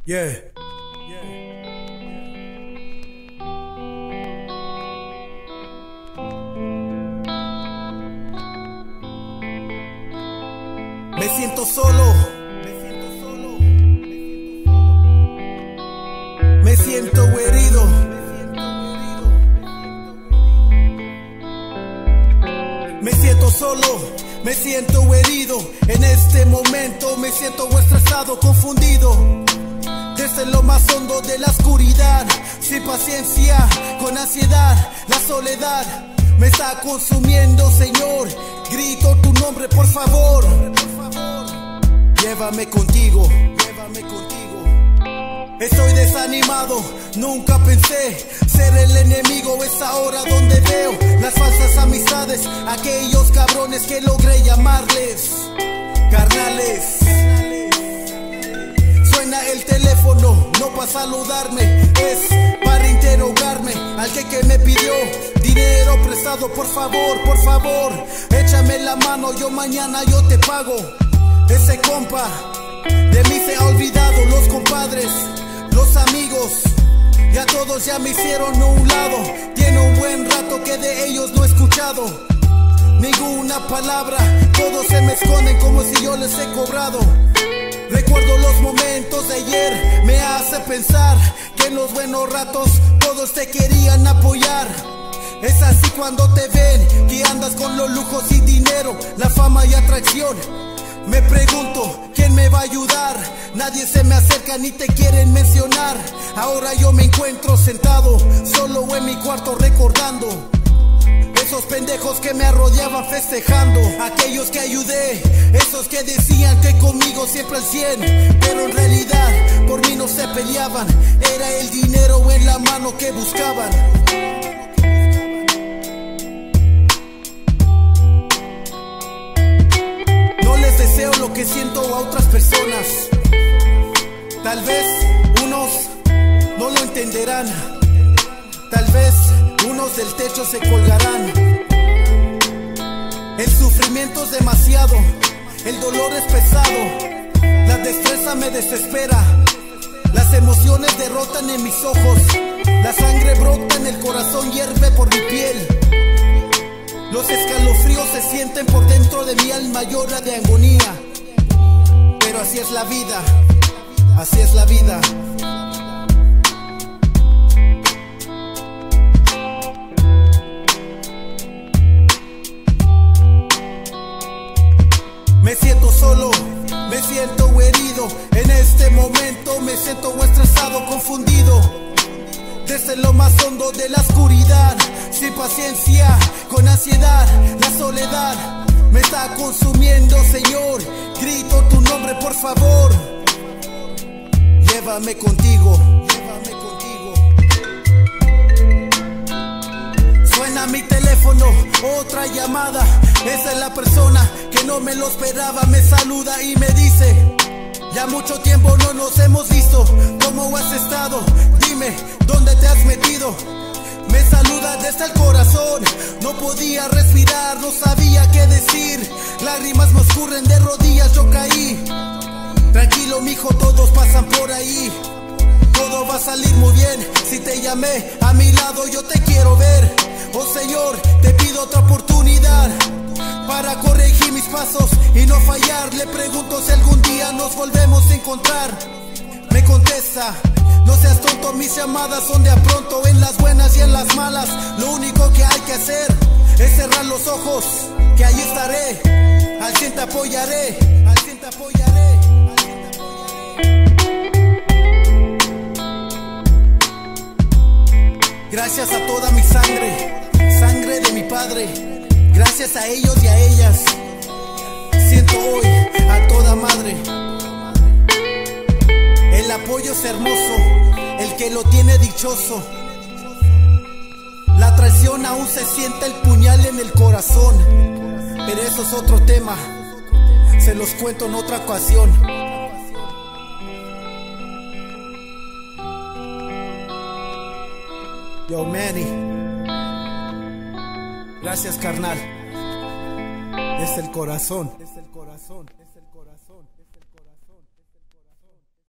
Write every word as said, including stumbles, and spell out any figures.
Yeah. Me siento solo. Me siento herido. Me siento solo, me siento herido. En este momento me siento estresado, confundido. Desde lo más hondo de la oscuridad, sin paciencia, con ansiedad, la soledad me está consumiendo, Señor. Grito tu nombre, por favor. Llévame contigo, llévame contigo. Estoy desanimado, nunca pensé ser el enemigo. Es ahora donde veo las falsas amistades, aquellos cabrones que logré llamarles carnales. Suena el teléfono, no para saludarme, es para interrogarme. Al que, que me pidió dinero prestado, por favor, por favor, échame la mano, yo mañana yo te pago. Ese compa de mí se ha olvidado, los compadres, los amigos, ya todos ya me hicieron a un lado. Tiene un buen rato que de ellos no he escuchado ninguna palabra, todos se me esconden como si yo les he cobrado. Recuerdo los momentos de ayer, me hace pensar que en los buenos ratos todos te querían apoyar. Es así cuando te ven, que andas con los lujos y dinero, la fama y atracción. Me pregunto, ¿quién me va a ayudar? Nadie se me acerca ni te quieren mencionar. Ahora yo me encuentro sentado, solo en mi cuarto recordando esos pendejos que me rodeaban festejando, aquellos que ayudé, esos que decían que conmigo siempre al cien, pero en realidad por mí no se peleaban, era el dinero en la mano que buscaban. No les deseo lo que siento a otras personas, tal vez unos no lo entenderán, tal vez unos del techo se colgarán. El sufrimiento es demasiado, el dolor es pesado, la destreza me desespera, las emociones derrotan en mis ojos, la sangre brota en el corazón, hierve por mi piel. Los escalofríos se sienten por dentro de mi alma, llora de agonía. Pero así es la vida, así es la vida. Me siento solo, me siento herido. En este momento me siento estresado, confundido. Desde lo más hondo de la oscuridad, sin paciencia, con ansiedad, la soledad me está consumiendo, Señor. Grito tu nombre, por favor. Llévame contigo, llévame contigo. Suena mi teléfono, otra llamada. Esa es la persona que no me lo esperaba, me saluda y me dice: ya mucho tiempo no nos hemos visto, ¿cómo has estado? Dime, ¿dónde te has metido? Me saluda desde el corazón, no podía respirar, no sabía qué decir. Lágrimas me escurren de rodillas, yo caí. Tranquilo mijo, todos pasan por ahí, todo va a salir muy bien. Si te llamé a mi lado, yo te quiero ver. Oh Señor, te pido otra oportunidad para corregir mis pasos y no fallar. Le pregunto si algún día nos volvemos a encontrar. Me contesta: no seas tonto, mis llamadas son de a pronto, en las buenas y en las malas. Lo único que hay que hacer es cerrar los ojos, que ahí estaré, al cien te apoyaré, al cien te apoyaré, al cien te apoyaré. Gracias a toda mi sangre, sangre de mi padre. Gracias a ellos y a ellas, siento hoy a toda madre. El apoyo es hermoso, el que lo tiene dichoso. La traición aún se siente el puñal en el corazón, pero eso es otro tema, se los cuento en otra ocasión. Yo Manny, gracias carnal, desde el corazón, desde el corazón.